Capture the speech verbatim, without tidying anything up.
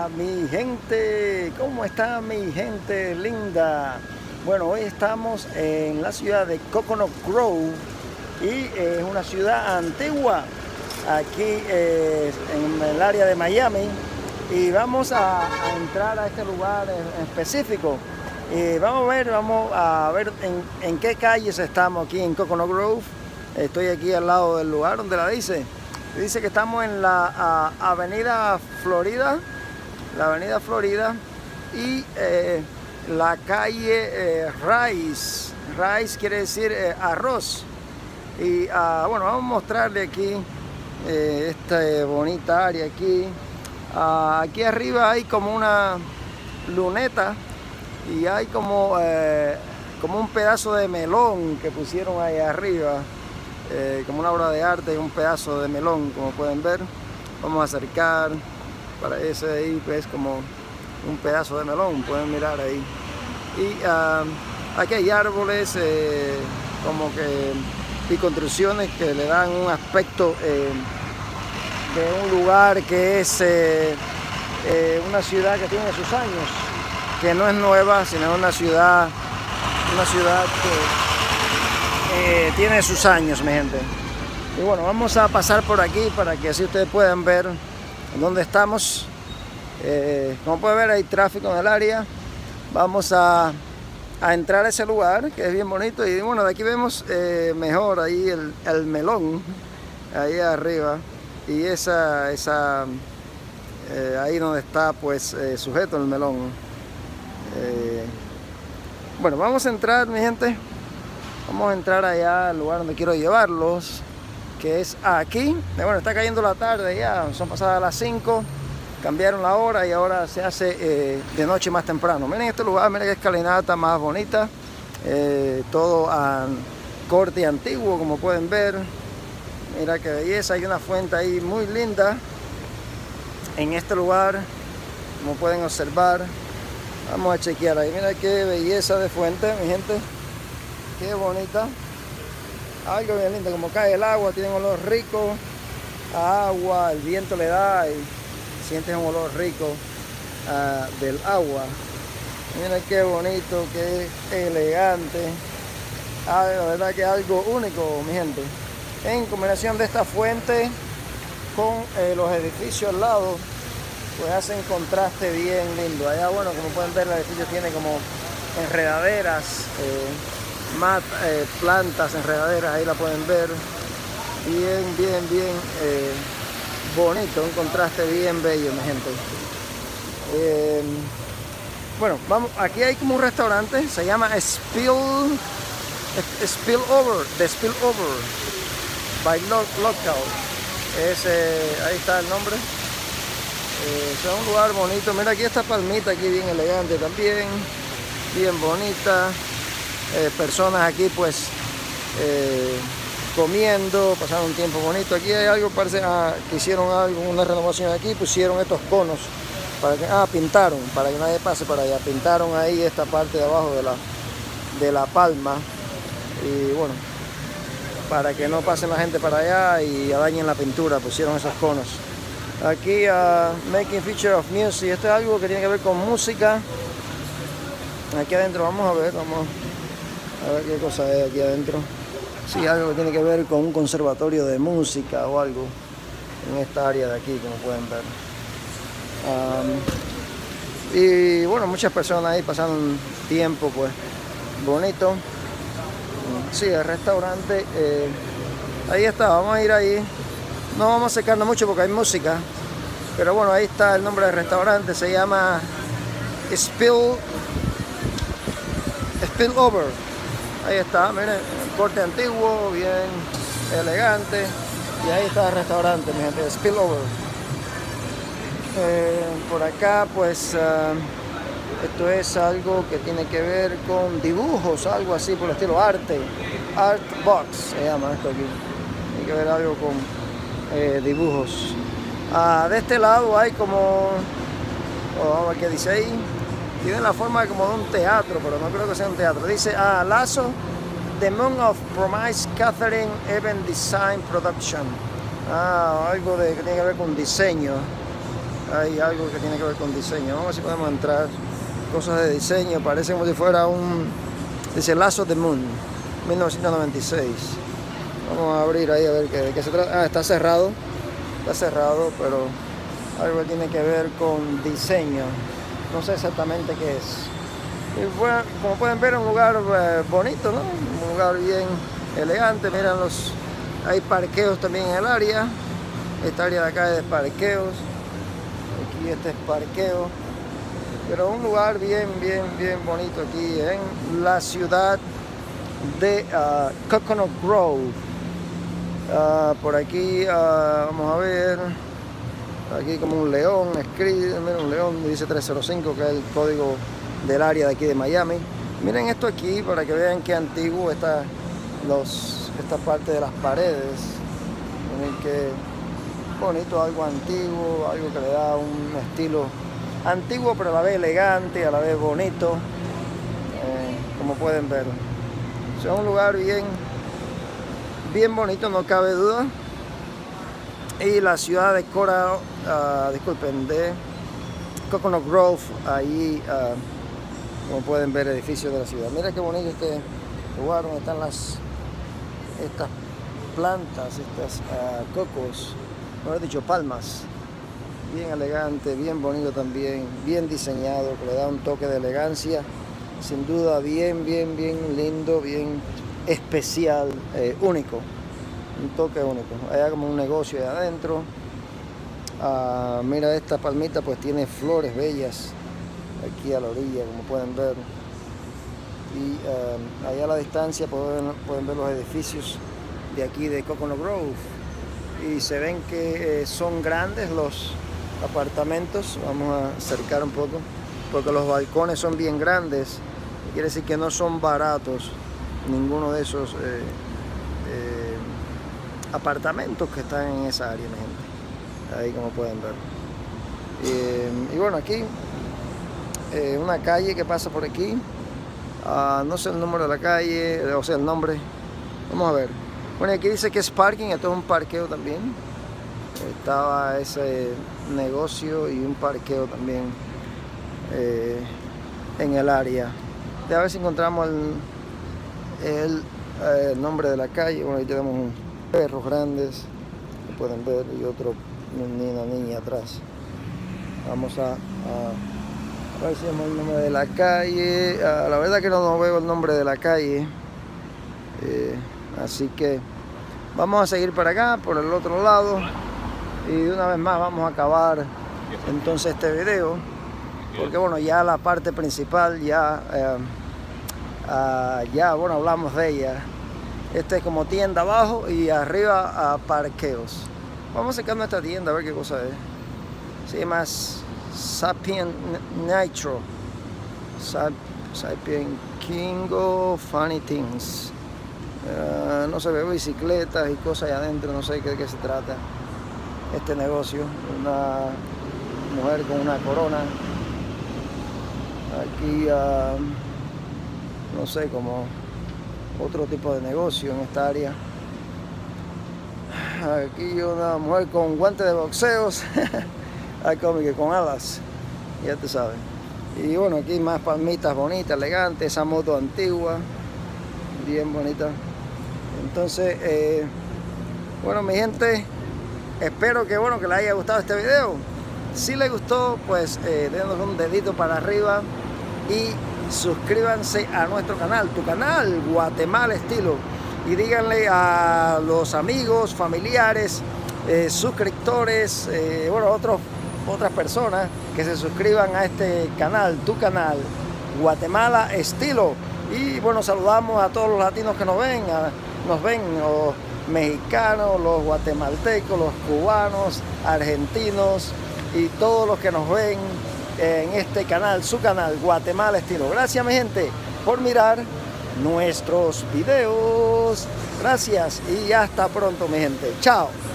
mi gente, ¿cómo está mi gente linda? Bueno, hoy estamos en la ciudad de Coconut Grove y es una ciudad antigua aquí eh, en el área de Miami, y vamos a, a entrar a este lugar en específico y vamos a ver, vamos a ver en, en qué calles estamos aquí en Coconut Grove. Estoy aquí al lado del lugar donde la dice. Dice que estamos en la a, avenida Florida, la avenida Florida y eh, la calle eh, Rice. Rice quiere decir eh, arroz. Y uh, bueno, vamos a mostrarle aquí eh, esta eh, bonita área aquí. Uh, aquí arriba hay como una luneta y hay como, eh, como un pedazo de melón que pusieron ahí arriba. Eh, como una obra de arte, un pedazo de melón, como pueden ver. Vamos a acercar para ese ahí, pues como un pedazo de melón, pueden mirar ahí. Y uh, aquí hay árboles, eh, como que y construcciones que le dan un aspecto eh, de un lugar que es eh, eh, una ciudad que tiene sus años, que no es nueva, sino una ciudad, una ciudad que Eh, tiene sus años, mi gente. Y bueno, vamos a pasar por aquí para que así ustedes puedan ver dónde estamos. Eh, como pueden ver, hay tráfico en el área. Vamos a, a entrar a ese lugar que es bien bonito. Y bueno, de aquí vemos eh, mejor ahí el, el melón ahí arriba, y esa, esa eh, ahí donde está pues eh, sujeto el melón. Eh, bueno, vamos a entrar, mi gente. Vamos a entrar allá al lugar donde quiero llevarlos, que es aquí. Bueno, está cayendo la tarde ya, son pasadas las cinco, cambiaron la hora y ahora se hace eh, de noche más temprano. Miren este lugar, miren qué escalinata más bonita, eh, todo a corte antiguo, como pueden ver. Mira qué belleza, hay una fuente ahí muy linda en este lugar, como pueden observar. Vamos a chequear ahí, mira qué belleza de fuente, mi gente. Qué bonita, algo bien lindo, como cae el agua, tiene un olor rico a agua, el viento le da y sientes un olor rico uh, del agua. Miren qué bonito, qué elegante, ah, la verdad que es algo único, mi gente. En combinación de esta fuente con eh, los edificios al lado, pues hacen contraste bien lindo. Allá, bueno, como pueden ver, el edificio tiene como enredaderas, eh, más eh, plantas, enredaderas, ahí la pueden ver. Bien, bien, bien eh, bonito, un contraste bien bello, mi gente. Eh, bueno, vamos, aquí hay como un restaurante, se llama Spill, Spillover, The Spillover by Local. Es, eh, ahí está el nombre. Eh, es un lugar bonito. Mira aquí esta palmita, aquí bien elegante también, bien bonita. Eh, personas aquí pues eh, comiendo, pasando un tiempo bonito. Aquí hay algo, parece ah, que hicieron algo, una renovación aquí, pusieron estos conos para que, ah, pintaron, para que nadie pase para allá, pintaron ahí esta parte de abajo de la, de la palma, y bueno, para que no pasen la gente para allá y dañen la pintura, pusieron esos conos. Aquí uh, Making Feature of Music, esto es algo que tiene que ver con música. Aquí adentro vamos a ver, vamos a ver qué cosa hay aquí adentro. Sí, algo que tiene que ver con un conservatorio de música o algo en esta área de aquí, como pueden ver. Um, y bueno, muchas personas ahí pasando un tiempo pues bonito. Sí, el restaurante, eh, ahí está, vamos a ir ahí. No vamos a acercarnos mucho porque hay música, pero bueno, ahí está el nombre del restaurante, se llama Spill Spillover. Ahí está, miren, el corte antiguo, bien elegante. Y ahí está el restaurante, mi gente, Spillover. Eh, por acá, pues, uh, esto es algo que tiene que ver con dibujos, algo así por el estilo arte. Art Box se llama esto aquí. Tiene que ver algo con eh, dibujos. Uh, de este lado hay como, oh, vamos a ver qué dice ahí. Tiene la forma como de un teatro, pero no creo que sea un teatro. Dice, ah, Lazo, The Moon of Promise Catherine Event Design Production. Ah, algo de, que tiene que ver con diseño. hay algo que tiene que ver con diseño. Vamos a ver si podemos entrar. Cosas de diseño, parece como si fuera un, dice Lazo de Moon, mil novecientos noventa y seis. Vamos a abrir ahí a ver qué, de qué se trata. Ah, está cerrado, está cerrado, pero algo que tiene que ver con diseño. No sé exactamente qué es. Y bueno, como pueden ver, es un lugar eh, bonito, ¿no? Un lugar bien elegante. Miren, los, hay parqueos también en el área. Esta área de acá es de parqueos. Aquí este es parqueo. Pero un lugar bien, bien, bien bonito aquí en la ciudad de uh, Coconut Grove. Uh, por aquí, uh, vamos a ver, aquí como un león, escribe, mira, un león, dice trescientos cinco, que es el código del área de aquí de Miami. Miren esto aquí para que vean qué antiguo está los, esta parte de las paredes. Miren qué bonito, algo antiguo, algo que le da un estilo antiguo, pero a la vez elegante, a la vez bonito, eh, como pueden ver. Es un lugar bien, bien bonito, no cabe duda. Y la ciudad de Coral, uh, disculpen, de Coconut Grove, ahí, uh, como pueden ver, edificios de la ciudad. Mira qué bonito este lugar donde están las, estas plantas, estas uh, cocos, mejor dicho, palmas. Bien elegante, bien bonito también, bien diseñado, que le da un toque de elegancia, sin duda bien, bien, bien lindo, bien especial, eh, único, un toque único. Hay como un negocio ahí adentro. Ah, mira, esta palmita pues tiene flores bellas aquí a la orilla, como pueden ver. Y uh, allá a la distancia pueden, pueden ver los edificios de aquí de Coconut Grove. Y se ven que eh, son grandes los apartamentos. Vamos a acercar un poco porque los balcones son bien grandes, quiere decir que no son baratos ninguno de esos eh, eh, apartamentos que están en esa área, mi gente, ahí como pueden ver. Eh, y bueno, aquí eh, una calle que pasa por aquí, uh, no sé el número de la calle, o sea el nombre, vamos a ver. Bueno, aquí dice que es parking, esto es un parqueo también. Estaba ese negocio y un parqueo también eh, en el área. De a ver si encontramos el, el, eh, el nombre de la calle. Bueno, ahí tenemos un perros grandes que pueden ver y otro niño, niña atrás. Vamos a, a, a ver si vemos el nombre de la calle. Ah, la verdad que no, no veo el nombre de la calle, eh, así que vamos a seguir para acá, por el otro lado. Y de una vez más vamos a acabar entonces este video, porque bueno, ya la parte principal ya eh, uh, ya bueno, hablamos de ella. Este es como tienda abajo y arriba a uh, parqueos. Vamos sacando esta tienda a ver qué cosa es. Se llama Sapien Nitro, Sap, Sapien Kingo Funny Things. Uh, no se ve bicicletas y cosas ahí adentro, no sé de qué se trata este negocio. Una mujer con una corona aquí, uh, no sé, como otro tipo de negocio en esta área. Aquí una mujer con guantes de boxeos como que con alas, ya te sabes. Y bueno, aquí más palmitas bonitas, elegantes, esa moto antigua, bien bonita. Entonces, eh, bueno, mi gente, espero que bueno que les haya gustado este video. Si les gustó, pues eh, denos un dedito para arriba y suscríbanse a nuestro canal, tu canal Guatemala Estilo, y díganle a los amigos, familiares, eh, suscriptores, eh, bueno, otros, otras personas que se suscriban a este canal, tu canal Guatemala Estilo. Y bueno, saludamos a todos los latinos que nos ven, a, nos ven los mexicanos, los guatemaltecos, los cubanos, argentinos y todos los que nos ven en este canal, su canal Guatemala Estilo. Gracias, mi gente, por mirar nuestros videos. Gracias y hasta pronto, mi gente. Chao.